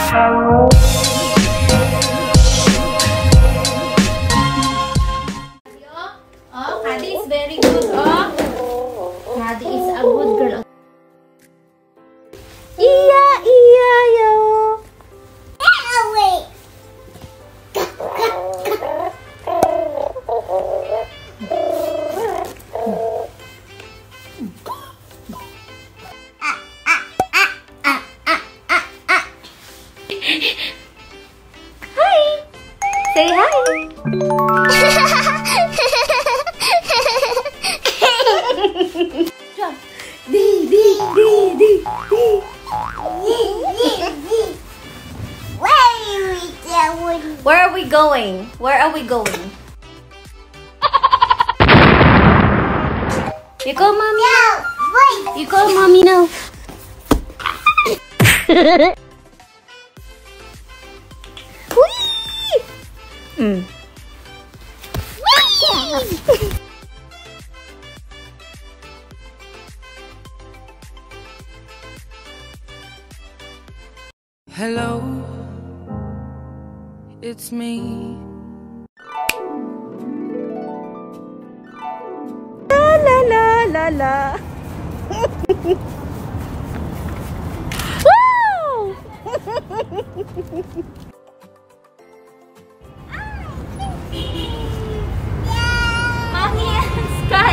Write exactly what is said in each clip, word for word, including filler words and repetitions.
Oh, Kadi is very good. Oh, Kadi is a good girl. Iya, iya, yo. Wait. Hi. Say hi. Di, di, di, di, di. Where are we going? Where are we going? You call mommy now. You call mommy now. Whee! Mm. Hello, it's me. La la la la la. Woo! Mommy and Sky.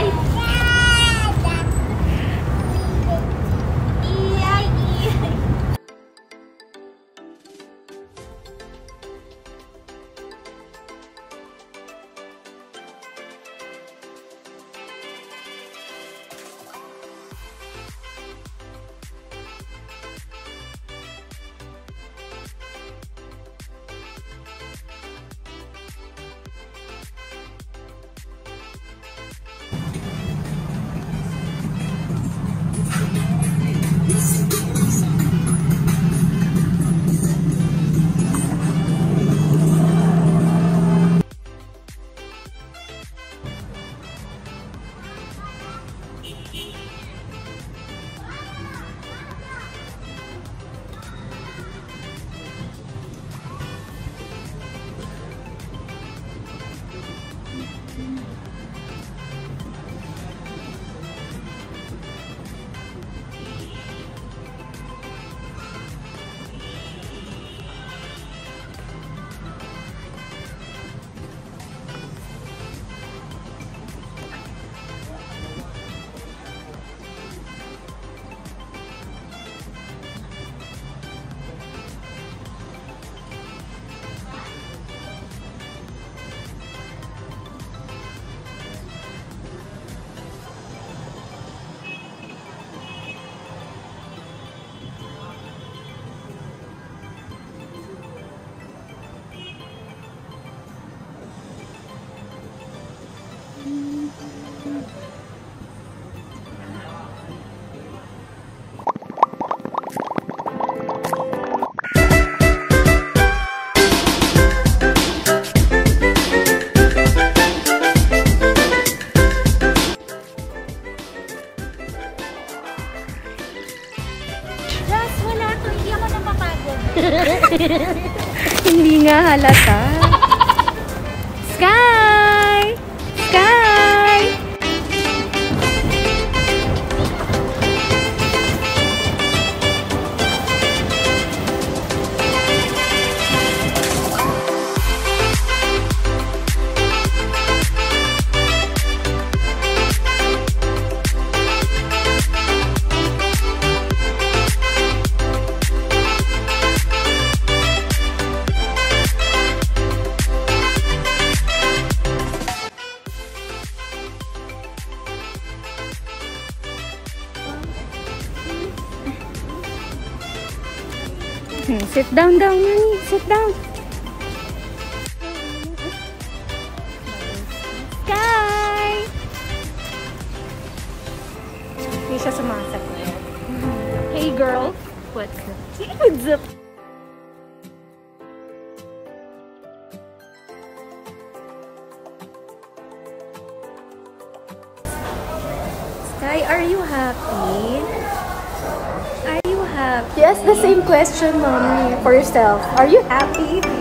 Hindi nga halata. Sky! Sky! Hmm, sit down down, Nani. Sit down. Sky! Hindi siya sumasagot. Hey girl. What's up? What's up? Sky, are you happy? Are you happy? You asked the same question, mommy, for yourself. Are you happy?